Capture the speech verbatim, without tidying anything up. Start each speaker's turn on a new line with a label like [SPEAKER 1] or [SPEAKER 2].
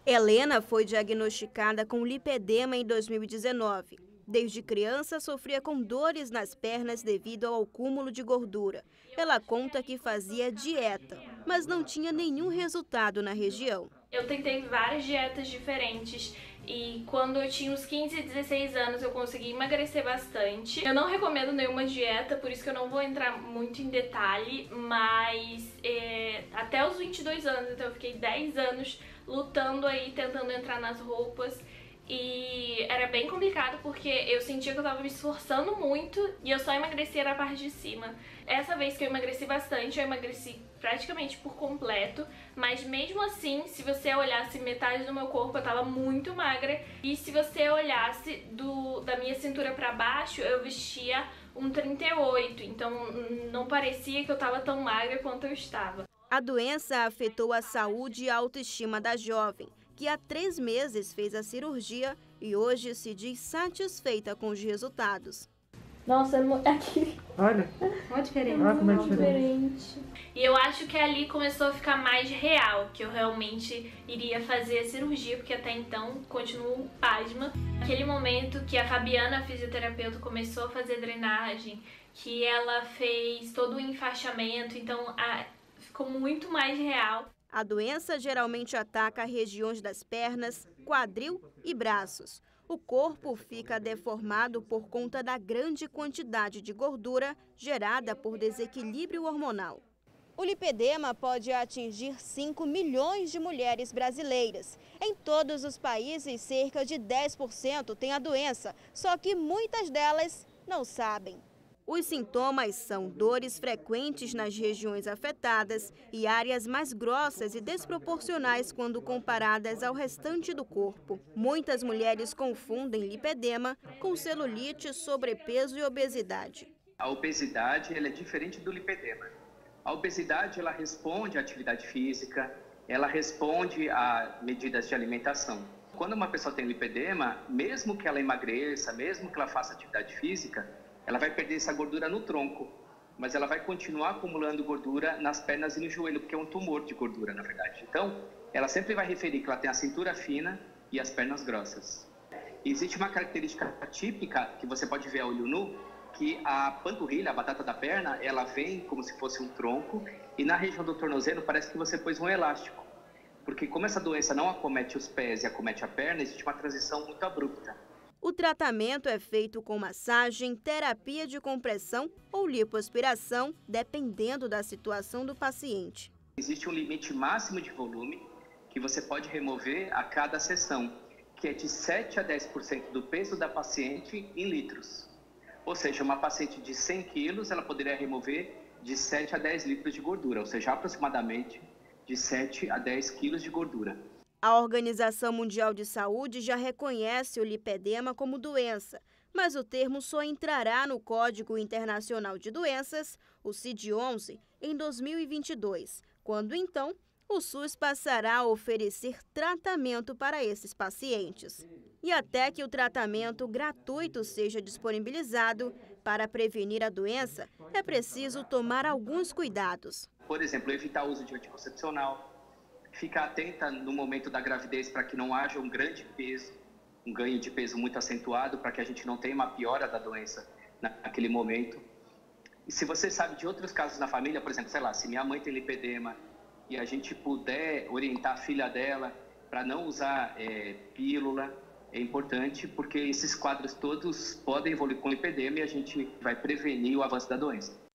[SPEAKER 1] Helena foi diagnosticada com lipedema em dois mil e dezenove. Desde criança, sofria com dores nas pernas devido ao acúmulo de gordura. Ela conta que fazia dieta, mas não tinha nenhum resultado na região.
[SPEAKER 2] Eu tentei várias dietas diferentes e quando eu tinha uns quinze, dezesseis anos eu consegui emagrecer bastante. Eu não recomendo nenhuma dieta, por isso que eu não vou entrar muito em detalhe, mas é, até os vinte e dois anos, então eu fiquei dez anos lutando aí, tentando entrar nas roupas. E era bem complicado porque eu sentia que eu tava me esforçando muito e eu só emagrecia na parte de cima. Essa vez que eu emagreci bastante, eu emagreci praticamente por completo, mas mesmo assim, se você olhasse metade do meu corpo, eu tava muito magra. E se você olhasse do, da minha cintura pra baixo, eu vestia um trinta e oito, então não parecia que eu tava tão magra quanto eu estava.
[SPEAKER 1] A doença afetou a saúde e a autoestima da jovem, que há três meses fez a cirurgia e hoje se diz satisfeita com os resultados.
[SPEAKER 2] Nossa, aqui...
[SPEAKER 3] Olha,
[SPEAKER 2] olha diferente.
[SPEAKER 3] Olha como é diferente.
[SPEAKER 2] E eu acho que ali começou a ficar mais real, que eu realmente iria fazer a cirurgia, porque até então continuo pasma. Aquele momento que a Fabiana, a fisioterapeuta, começou a fazer drenagem, que ela fez todo o enfaixamento, então a... ficou muito mais real.
[SPEAKER 1] A doença geralmente ataca regiões das pernas, quadril e braços. O corpo fica deformado por conta da grande quantidade de gordura gerada por desequilíbrio hormonal. O lipedema pode atingir cinco milhões de mulheres brasileiras. Em todos os países, cerca de dez por cento têm a doença, só que muitas delas não sabem. Os sintomas são dores frequentes nas regiões afetadas e áreas mais grossas e desproporcionais quando comparadas ao restante do corpo. Muitas mulheres confundem lipedema com celulite, sobrepeso e obesidade.
[SPEAKER 4] A obesidade ela é diferente do lipedema. A obesidade ela responde à atividade física, ela responde a medidas de alimentação. Quando uma pessoa tem lipedema, mesmo que ela emagreça, mesmo que ela faça atividade física, ela vai perder essa gordura no tronco, mas ela vai continuar acumulando gordura nas pernas e no joelho, porque é um tumor de gordura, na verdade. Então, ela sempre vai referir que ela tem a cintura fina e as pernas grossas. E existe uma característica típica que você pode ver a olho nu, que a panturrilha, a batata da perna, ela vem como se fosse um tronco e na região do tornozelo parece que você pôs um elástico. Porque como essa doença não acomete os pés e acomete a perna, existe uma transição muito abrupta.
[SPEAKER 1] O tratamento é feito com massagem, terapia de compressão ou lipoaspiração, dependendo da situação do paciente.
[SPEAKER 4] Existe um limite máximo de volume que você pode remover a cada sessão, que é de sete a dez por cento do peso da paciente em litros. Ou seja, uma paciente de cem quilos, ela poderia remover de sete a dez litros de gordura, ou seja, aproximadamente de sete a dez quilos de gordura.
[SPEAKER 1] A Organização Mundial de Saúde já reconhece o lipedema como doença, mas o termo só entrará no Código Internacional de Doenças, o C I D onze, em dois mil e vinte e dois, quando então o SUS passará a oferecer tratamento para esses pacientes. E até que o tratamento gratuito seja disponibilizado para prevenir a doença, é preciso tomar alguns cuidados.
[SPEAKER 4] Por exemplo, evitar o uso de anticoncepcional, ficar atenta no momento da gravidez para que não haja um grande peso, um ganho de peso muito acentuado, para que a gente não tenha uma piora da doença naquele momento. E se você sabe de outros casos na família, por exemplo, sei lá, se minha mãe tem lipedema e a gente puder orientar a filha dela para não usar é, pílula, é importante porque esses quadros todos podem evoluir com lipedema e a gente vai prevenir o avanço da doença.